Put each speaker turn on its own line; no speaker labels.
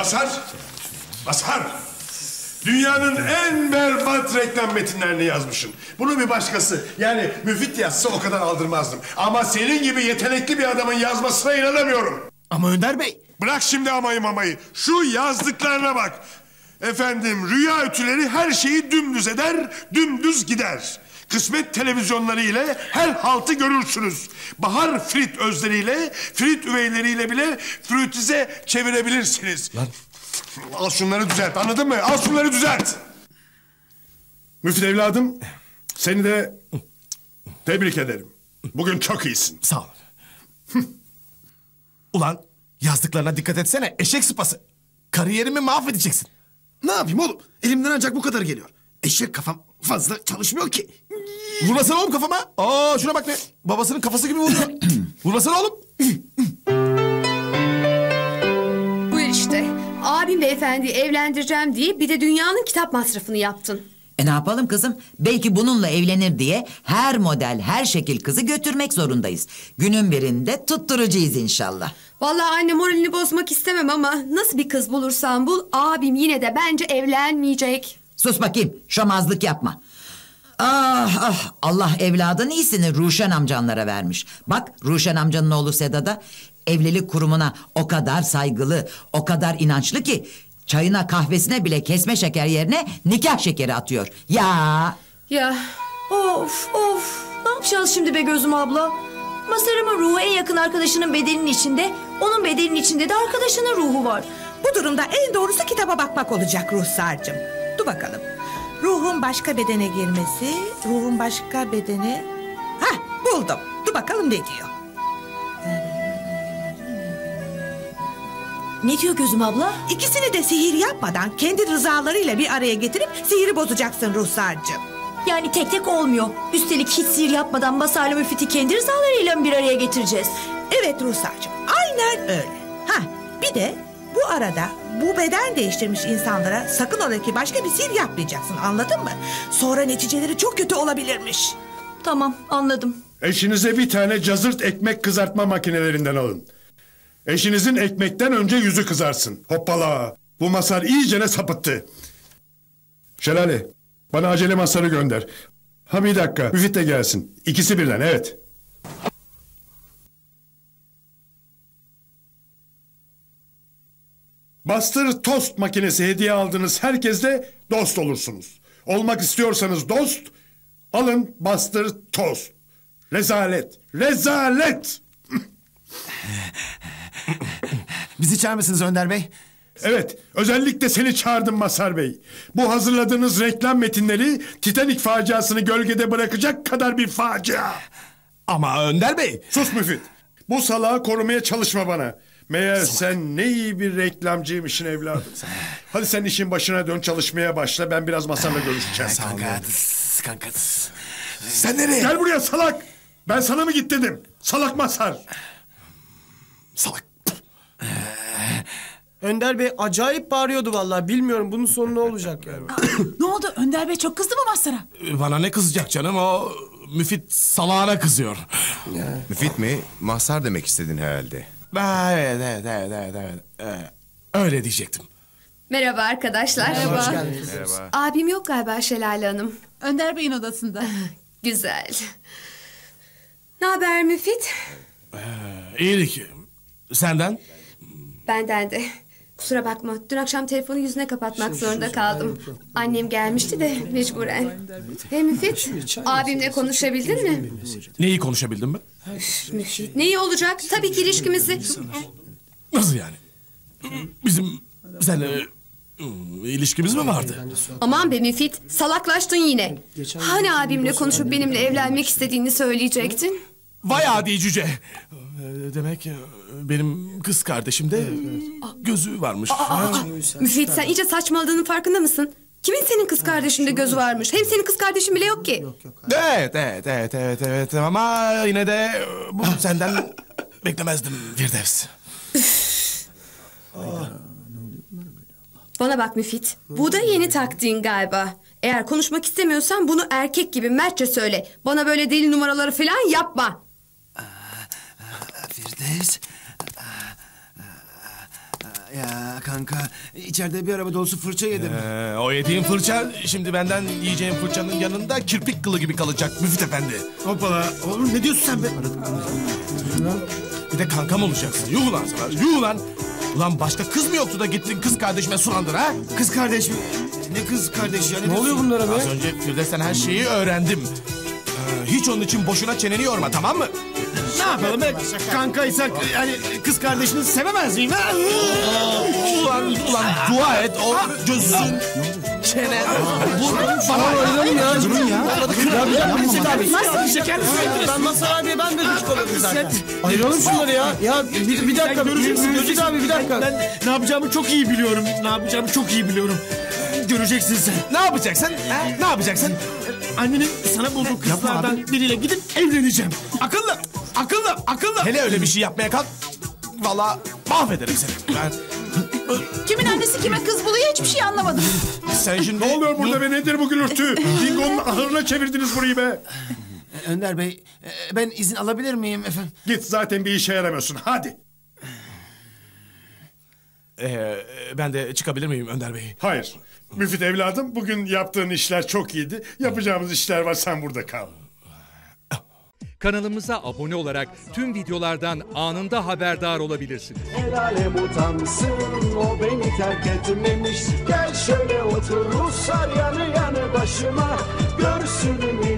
Mazhar! Mazhar! Dünyanın en berbat reklam metinlerini yazmışsın. Bunu bir başkası, yani Müfit yazsa o kadar aldırmazdım. Ama senin gibi yetenekli bir adamın yazmasına inanamıyorum.
Ama Önder Bey...
Bırak şimdi amayı mamayı. Şu yazdıklarına bak. Efendim, rüya ütüleri her şeyi dümdüz eder, dümdüz gider. Kısmet televizyonları ile her haltı görürsünüz. Bahar frit özleriyle, frit üveyleriyle bile frütize çevirebilirsiniz.
Lan.
Al şunları düzelt, anladın mı? Al şunları düzelt. Müfit evladım, seni de tebrik ederim. Bugün çok iyisin.
Sağ ol. Ulan yazdıklarına dikkat etsene, eşek sıpası. Kariyerimi mahvedeceksin.
Ne yapayım oğlum? Elimden ancak bu kadar geliyor. Eşek kafam fazla çalışmıyor ki.
Vurmasana oğlum kafama. Aa şuna bak ne. Babasının kafası gibi vuruyor. Vurmasana oğlum.
Buyur işte. Abim beyefendiyi evlendireceğim diye bir de dünyanın kitap masrafını yaptın.
Ne yapalım kızım? Belki bununla evlenir diye her model, her şekil kızı götürmek zorundayız. Günün birinde tutturacağız inşallah.
Vallahi anne, moralini bozmak istemem ama nasıl bir kız bulursan bul, abim yine de bence evlenmeyecek.
Sus bakayım, şomazlık yapma. Ah ah, Allah evladın iyisini Ruşen amcanlara vermiş. Bak Ruşen amcanın oğlu Sedat'a evlilik kurumuna o kadar saygılı, o kadar inançlı ki... Çayına kahvesine bile kesme şeker yerine nikah şekeri atıyor. Ya.
Ya.
Of of. Ne yapacağız şimdi be gözüm abla? Mazhar'ımın ruhu en yakın arkadaşının bedeninin içinde, onun bedeninin içinde de arkadaşının ruhu var.
Bu durumda en doğrusu kitaba bakmak olacak Ruhsar'cığım. Dur bakalım. Ruhun başka bedene girmesi, ruhun başka bedene... Hah, buldum. Dur bakalım ne diyor.
Ne diyor gözüm abla?
İkisini de sihir yapmadan kendi rızalarıyla bir araya getirip sihiri bozacaksın Ruhsar'cığım.
Yani tek tek olmuyor. Üstelik hiç sihir yapmadan Mazhar'la Müfit'i kendi rızalarıyla mı bir araya getireceğiz?
Evet Ruhsar'cığım, aynen öyle. Hah, bir de bu arada bu beden değiştirmiş insanlara sakın ola ki başka bir sihir yapmayacaksın, anladın mı? Sonra neticeleri çok kötü olabilirmiş.
Tamam, anladım.
Eşinize bir tane cazırt ekmek kızartma makinelerinden alın. Eşinizin ekmekten önce yüzü kızarsın. Hoppala! Bu Mazhar iyicene sapıttı. Şelale, bana acele Mazhar'ı gönder. Ha bir dakika, Müfit de gelsin. İkisi birden, evet. Bastır tost makinesi hediye aldığınız herkesle dost olursunuz. Olmak istiyorsanız dost, alın bastır tost. Rezalet, rezalet!
Bizi çağır mısınız Önder Bey?
Evet, özellikle seni çağırdım Mazhar Bey. Bu hazırladığınız reklam metinleri Titanic faciasını gölgede bırakacak kadar bir facia.
Ama Önder Bey...
Sus Müfit. Bu salağı korumaya çalışma bana. Meğer sen ne iyi bir reklamcıymışsın evladım. Hadi sen işin başına dön, çalışmaya başla. Ben biraz Mazhar'la görüşeceğim.
Kanka. Sen nereye?
Gel buraya salak. Ben sana mı git dedim? Salak Mazhar.
Salak.
Önder Bey acayip bağırıyordu vallahi. Bilmiyorum bunun sonu ne olacak yani.
Ne oldu? Önder Bey çok kızdı mı Mazhar'a?
Bana ne kızacak canım, o Müfit salağına kızıyor.
Müfit mi? Mazhar demek istedin herhalde.
Evet. Öyle diyecektim.
Merhaba arkadaşlar.
Hoş geldiniz.
Merhaba.
Abim yok galiba Şelale Hanım.
Önder Bey'in odasında.
Güzel. Ne haber Müfit?
İyilik. Senden?
Benden de. Kusura bakma. Dün akşam telefonu yüzüne kapatmak zorunda kaldım. Annem gelmişti de mecburen. Hey Müfit, abimle konuşabildin mi?
Neyi konuşabildin mi?
Müfit, neyi olacak? Tabii ki ilişkimizi.
Nasıl yani? Bizim seninle ilişkimiz mi vardı?
Aman be Müfit, salaklaştın yine. Hani abimle konuşup benimle evlenmek istediğini söyleyecektin?
Vay adi cüce. Demek benim kız kardeşimde gözü varmış.
Müfit, sen iyice saçmaladığının farkında mısın? Kimin senin kız kardeşinde gözü varmış? Hem senin kız kardeşin bile yok ki.
Evet ama yine de bu senden beklemezdim Firdevs.
Bana bak Müfit, bu da yeni taktiğin galiba. Eğer konuşmak istemiyorsan bunu erkek gibi mertçe söyle. Bana böyle deli numaraları falan yapma.
Firdevs.
Ya kanka içeride bir araba dolusu fırça yedim.
O yediğin fırça şimdi benden yiyeceğim fırçanın yanında kirpik kılı gibi kalacak Müfit Efendi.
Hoppala. Oğlum ne diyorsun sen be?
Bir de kankam olacaksın. Yuh lan sana, yuh lan. Ulan başka kız mı yoktu da gittin kız kardeşime sulandın ha?
Kız kardeş mi? Ne kız kardeş ya?
Ne oluyor bunlara be?
Az önce Firdevs'ten her şeyi öğrendim. Hiç onun için boşuna çeneni yorma, tamam mı?
Ne yapalım be? Kankaysak yani kız kardeşini sevemez miyim ha?
Ulan dua et o gözün, çenen, burnun falan.
Oynayalım ya. Durun ya. Ya Mesut abi.
Şeker mi?
Ben Mazhar abiye ben de güç kolladım zaten. Ayıralım şunları ya. Ya bir dakika. Mesut abi bir dakika.
Ben ne yapacağımı çok iyi biliyorum. Göreceksin sen.
Ne yapacaksın? Ha? Ne yapacaksın?
Annenin sana bulduğu kızlardan biriyle gidip evleneceğim. Akıllı.
Hele öyle bir şey yapmaya kalk. Vallahi mahvederim seni.
Kimin annesi kime kız buluyor hiçbir şey anlamadım.
Sen şimdi...
Ne oluyor burada be, nedir bu gürültü? Dingo'nun ahırına çevirdiniz burayı be.
Önder Bey ben izin alabilir miyim efendim?
Git, zaten bir işe yaramıyorsun, hadi.
Ben de çıkabilir miyim Önder Bey?
Hayır. Müfit evladım, bugün yaptığın işler çok iyiydi. Yapacağımız işler var, sen burada kal.
Kanalımıza abone olarak tüm videolardan anında haberdar olabilirsiniz.
El alem utansın, o beni terk etmemiş. Gel şöyle otur Ruslar yanı yanı başıma. Görsün